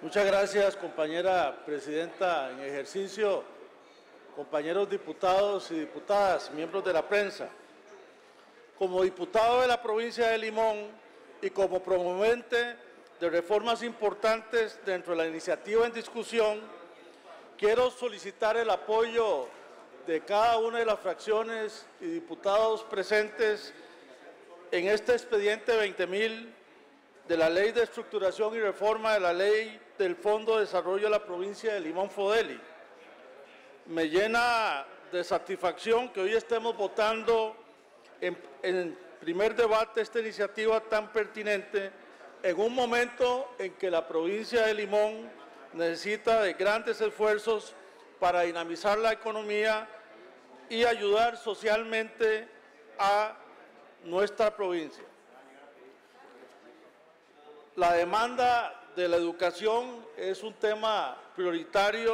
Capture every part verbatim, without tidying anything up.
Muchas gracias, compañera presidenta en ejercicio, compañeros diputados y diputadas, miembros de la prensa. Como diputado de la provincia de Limón y como promovente de reformas importantes dentro de la iniciativa en discusión, quiero solicitar el apoyo de cada una de las fracciones y diputados presentes en este expediente veinte mil de la Ley de Estructuración y Reforma de la Ley del Fondo de Desarrollo de la Provincia de Limón Fodeli. Me llena de satisfacción que hoy estemos votando en, en primer debate esta iniciativa tan pertinente en un momento en que la provincia de Limón necesita de grandes esfuerzos para dinamizar la economía y ayudar socialmente a nuestra provincia. La demanda de la educación es un tema prioritario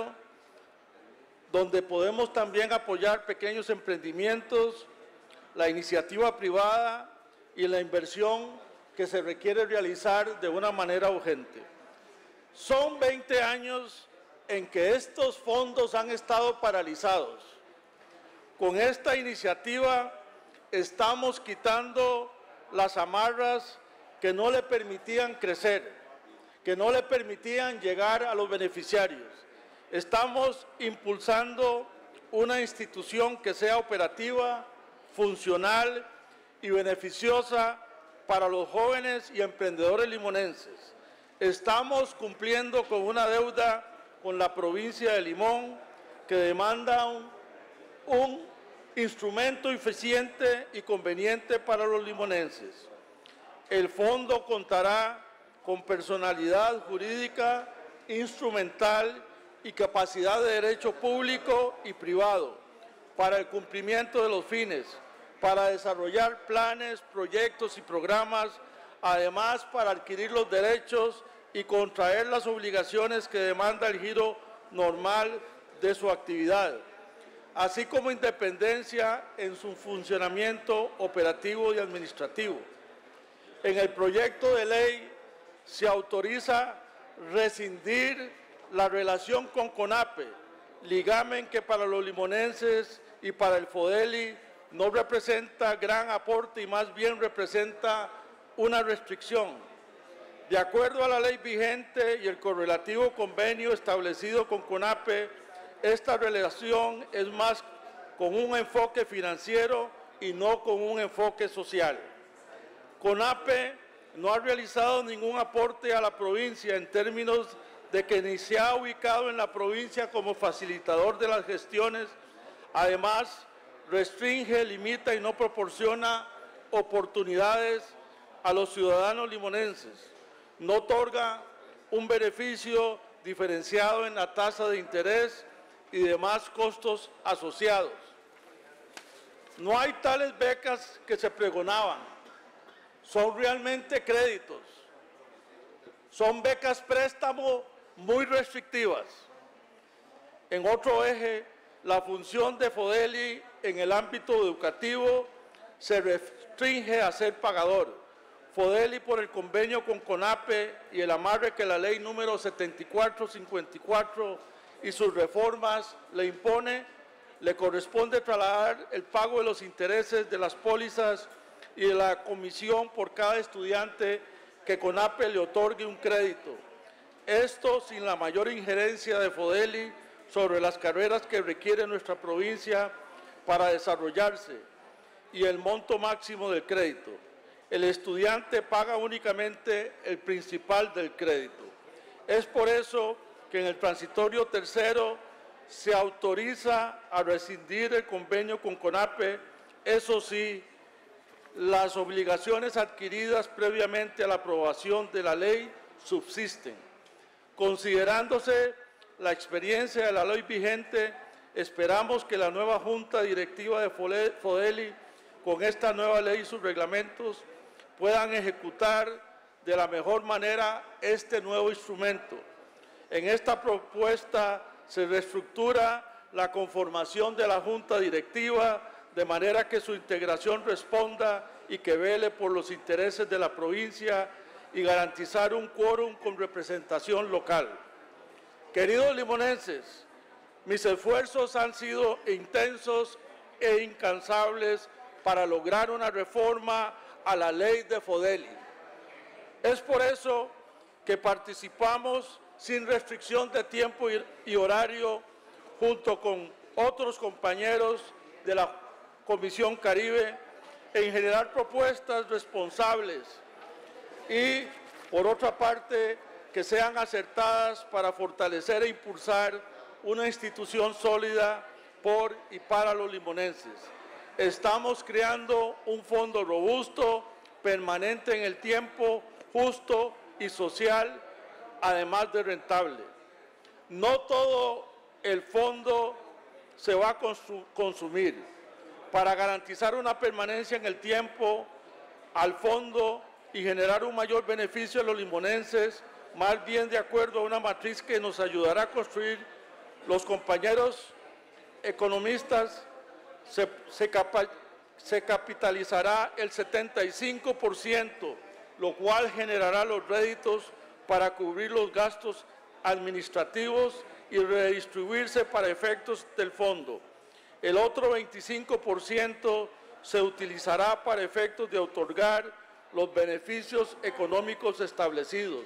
donde podemos también apoyar pequeños emprendimientos, la iniciativa privada y la inversión que se requiere realizar de una manera urgente. Son veinte años en que estos fondos han estado paralizados. Con esta iniciativa estamos quitando las amarras que no le permitían crecer, que no le permitían llegar a los beneficiarios. Estamos impulsando una institución que sea operativa, funcional y beneficiosa para los jóvenes y emprendedores limonenses. Estamos cumpliendo con una deuda con la provincia de Limón que demanda un, un instrumento eficiente y conveniente para los limonenses. El fondo contará con personalidad jurídica, instrumental y capacidad de derecho público y privado para el cumplimiento de los fines, para desarrollar planes, proyectos y programas, además para adquirir los derechos y contraer las obligaciones que demanda el giro normal de su actividad, así como independencia en su funcionamiento operativo y administrativo. En el proyecto de ley se autoriza rescindir la relación con CONAPE, ligamen que para los limonenses y para el Fodeli no representa gran aporte y más bien representa una restricción. De acuerdo a la ley vigente y el correlativo convenio establecido con CONAPE, esta relación es más con un enfoque financiero y no con un enfoque social. CONAPE no ha realizado ningún aporte a la provincia en términos de que ni se ha ubicado en la provincia como facilitador de las gestiones. Además, restringe, limita y no proporciona oportunidades a los ciudadanos limonenses. No otorga un beneficio diferenciado en la tasa de interés y demás costos asociados. No hay tales becas que se pregonaban. Son realmente créditos, son becas préstamo muy restrictivas. En otro eje, la función de Fodeli en el ámbito educativo se restringe a ser pagador. Fodeli, por el convenio con CONAPE y el amarre que la ley número setenta y cuatro cincuenta y cuatro y sus reformas le impone, le corresponde trasladar el pago de los intereses de las pólizas y de la comisión por cada estudiante que CONAPE le otorgue un crédito. Esto sin la mayor injerencia de Fodeli sobre las carreras que requiere nuestra provincia para desarrollarse y el monto máximo del crédito. El estudiante paga únicamente el principal del crédito. Es por eso que en el transitorio tercero se autoriza a rescindir el convenio con CONAPE, eso sí, las obligaciones adquiridas previamente a la aprobación de la ley subsisten. Considerándose la experiencia de la ley vigente, esperamos que la nueva Junta Directiva de Fodeli, con esta nueva ley y sus reglamentos, puedan ejecutar de la mejor manera este nuevo instrumento. En esta propuesta se reestructura la conformación de la Junta Directiva de manera que su integración responda y que vele por los intereses de la provincia y garantizar un quórum con representación local. Queridos limonenses, mis esfuerzos han sido intensos e incansables para lograr una reforma a la ley de FODELI. Es por eso que participamos sin restricción de tiempo y horario junto con otros compañeros de la Comisión Caribe en generar propuestas responsables y, por otra parte, que sean acertadas para fortalecer e impulsar una institución sólida por y para los limonenses. Estamos creando un fondo robusto, permanente en el tiempo, justo y social, además de rentable. No todo el fondo se va a consumir. Para garantizar una permanencia en el tiempo al fondo y generar un mayor beneficio a los limonenses, más bien de acuerdo a una matriz que nos ayudará a construir los compañeros economistas, se, se, capa, se capitalizará el setenta y cinco por ciento, lo cual generará los réditos para cubrir los gastos administrativos y redistribuirse para efectos del fondo. El otro veinticinco por ciento se utilizará para efectos de otorgar los beneficios económicos establecidos.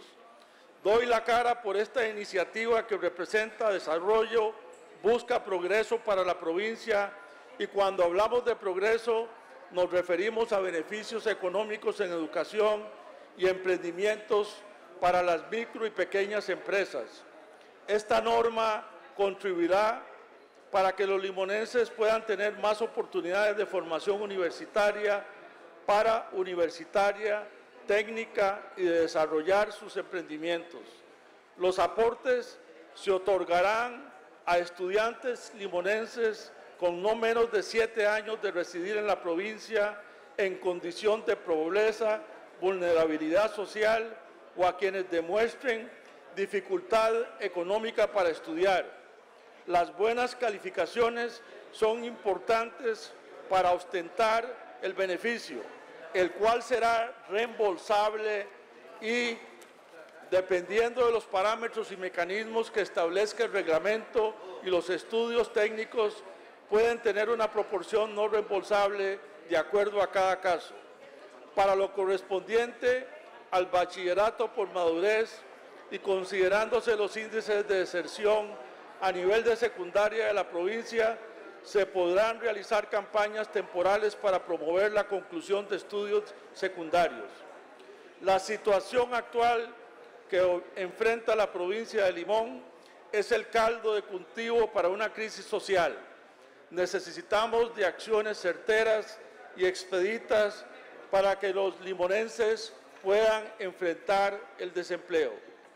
Doy la cara por esta iniciativa que representa desarrollo, busca progreso para la provincia y cuando hablamos de progreso nos referimos a beneficios económicos en educación y emprendimientos para las micro y pequeñas empresas. Esta norma contribuirá para que los limonenses puedan tener más oportunidades de formación universitaria, para universitaria, técnica y de desarrollar sus emprendimientos. Los aportes se otorgarán a estudiantes limonenses con no menos de siete años de residir en la provincia en condición de pobreza, vulnerabilidad social o a quienes demuestren dificultad económica para estudiar. Las buenas calificaciones son importantes para ostentar el beneficio, el cual será reembolsable y, dependiendo de los parámetros y mecanismos que establezca el reglamento y los estudios técnicos, pueden tener una proporción no reembolsable de acuerdo a cada caso. Para lo correspondiente al bachillerato por madurez y considerándose los índices de deserción a nivel de secundaria de la provincia, se podrán realizar campañas temporales para promover la conclusión de estudios secundarios. La situación actual que enfrenta la provincia de Limón es el caldo de cultivo para una crisis social. Necesitamos de acciones certeras y expeditas para que los limonenses puedan enfrentar el desempleo.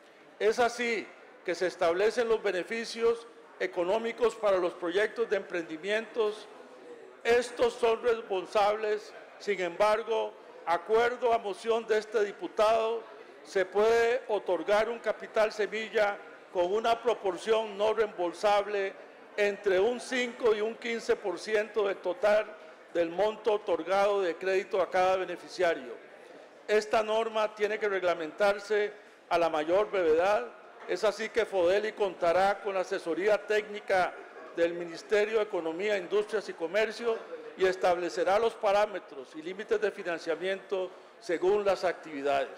Es así que se establecen los beneficios económicos para los proyectos de emprendimientos. Estos son responsables, sin embargo, acuerdo a moción de este diputado, se puede otorgar un capital semilla con una proporción no reembolsable entre un cinco y un quince por ciento del total del monto otorgado de crédito a cada beneficiario. Esta norma tiene que reglamentarse a la mayor brevedad. Es así que FODELI contará con la asesoría técnica del Ministerio de Economía, Industrias y Comercio y establecerá los parámetros y límites de financiamiento según las actividades.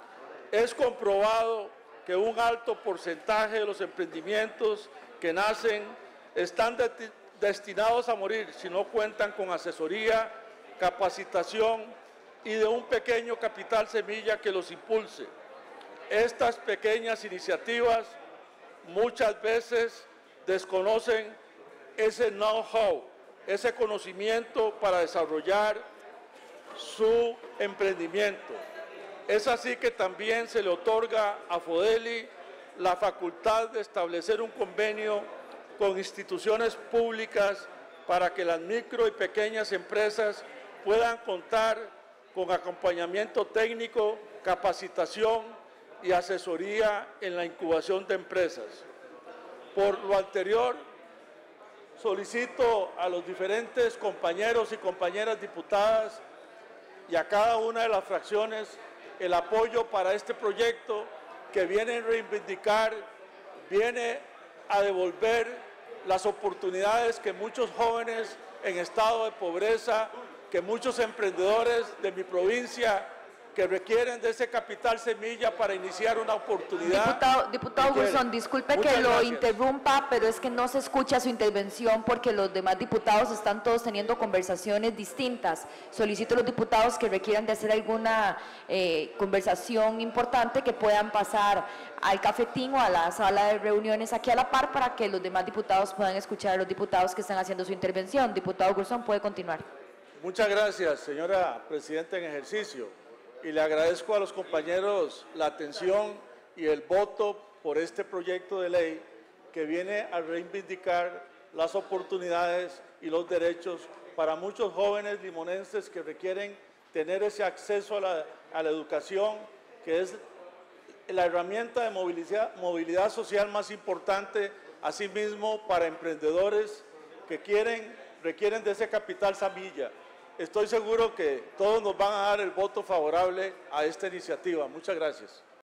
Es comprobado que un alto porcentaje de los emprendimientos que nacen están de destinados a morir si no cuentan con asesoría, capacitación y de un pequeño capital semilla que los impulse. Estas pequeñas iniciativas muchas veces desconocen ese know-how, ese conocimiento para desarrollar su emprendimiento. Es así que también se le otorga a FODELI la facultad de establecer un convenio con instituciones públicas para que las micro y pequeñas empresas puedan contar con acompañamiento técnico, capacitación y asesoría en la incubación de empresas. Por lo anterior, solicito a los diferentes compañeros y compañeras diputadas y a cada una de las fracciones el apoyo para este proyecto que viene a reivindicar, viene a devolver las oportunidades que muchos jóvenes en estado de pobreza, que muchos emprendedores de mi provincia que requieren de ese capital semilla para iniciar una oportunidad. Diputado, diputado Guzón, disculpe Muchas que lo gracias. interrumpa, pero es que no se escucha su intervención porque los demás diputados están todos teniendo conversaciones distintas. Solicito a los diputados que requieran de hacer alguna eh, conversación importante que puedan pasar al cafetín o a la sala de reuniones aquí a la par para que los demás diputados puedan escuchar a los diputados que están haciendo su intervención. Diputado Guzón, puede continuar. Muchas gracias, señora Presidenta en ejercicio. Y le agradezco a los compañeros la atención y el voto por este proyecto de ley que viene a reivindicar las oportunidades y los derechos para muchos jóvenes limonenses que requieren tener ese acceso a la, a la educación, que es la herramienta de movilidad, movilidad social más importante, asimismo para emprendedores que quieren, requieren de ese capital semilla. Estoy seguro que todos nos van a dar el voto favorable a esta iniciativa. Muchas gracias.